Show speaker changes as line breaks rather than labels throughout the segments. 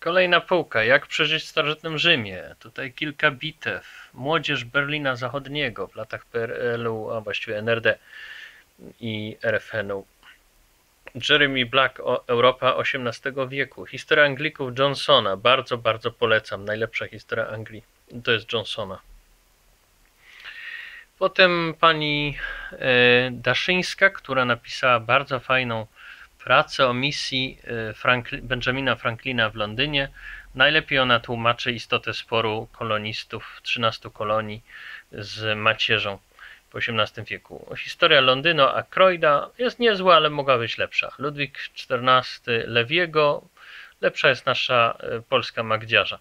Kolejna półka. Jak przeżyć w starożytnym Rzymie? Tutaj kilka bitew. Młodzież Berlina Zachodniego w latach PRL-u, a właściwie NRD i RFN-u. Jeremy Black, Europa XVIII wieku. Historia Anglików Johnsona. Bardzo, bardzo polecam. Najlepsza historia Anglii. To jest Johnsona. Potem pani Daszyńska, która napisała bardzo fajną pracę o misji Benjamina Franklina w Londynie. Najlepiej ona tłumaczy istotę sporu kolonistów 13 kolonii z macierzą w XVIII wieku. Historia Londynu Ackroyda jest niezła, ale mogła być lepsza. Ludwik XIV Lewiego. Lepsza jest nasza polska Magdziarza.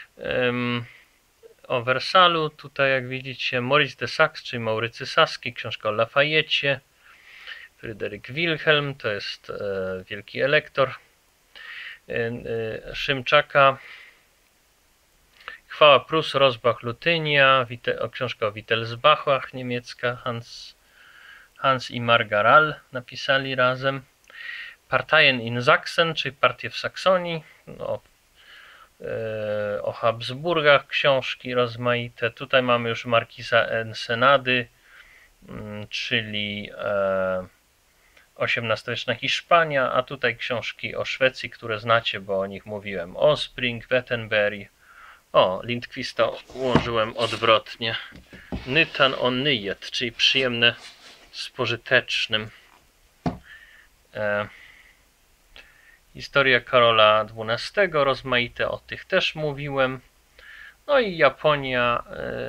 O Wersalu, tutaj jak widzicie Maurice de Saxe, czyli Maurycy Saski, książka o Lafayette. Fryderyk Wilhelm, to jest wielki elektor. Szymczaka, Chwała Prus, Rosbach, Lutynia, książka o Wittelsbachach niemiecka, Hans i Margaral napisali razem. Parteien in Sachsen, czyli partie w Saksonii, o Habsburgach książki rozmaite. Tutaj mamy już Markiza Ensenady, czyli XVIII-wieczna Hiszpania, a tutaj książki o Szwecji, które znacie, bo o nich mówiłem. Ospring, Wettenberg. O, Lindqvista ułożyłem odwrotnie. Nyttan on nyjet, czyli przyjemne z pożytecznym. Historia Karola XII, rozmaite, o tych też mówiłem. No i Japonia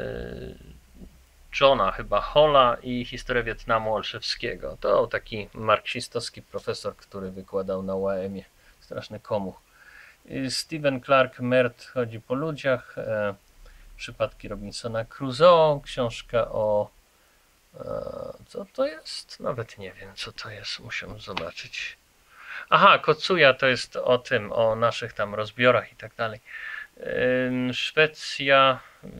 Johna chyba Holla i historia Wietnamu Olszewskiego. To taki marksistowski profesor, który wykładał na UAM-ie. Straszny komuch. Stephen Clark Mert chodzi po ludziach. Przypadki Robinsona Crusoe. Książka o... co to jest? Nawet nie wiem, co to jest. Muszę zobaczyć. Aha, Kocuja to jest o tym, o naszych tam rozbiorach i tak dalej. Szwecja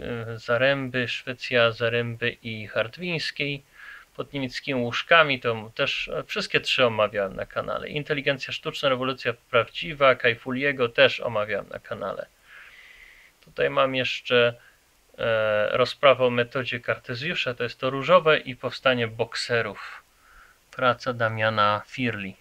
Zaręby i Hartwińskiej pod niemieckimi łóżkami, to też wszystkie trzy omawiałem na kanale. Inteligencja sztuczna, rewolucja prawdziwa, Kajfuliego też omawiałem na kanale. Tutaj mam jeszcze rozprawę o metodzie Kartezjusza, to jest to różowe i powstanie bokserów. Praca Damiana Firli.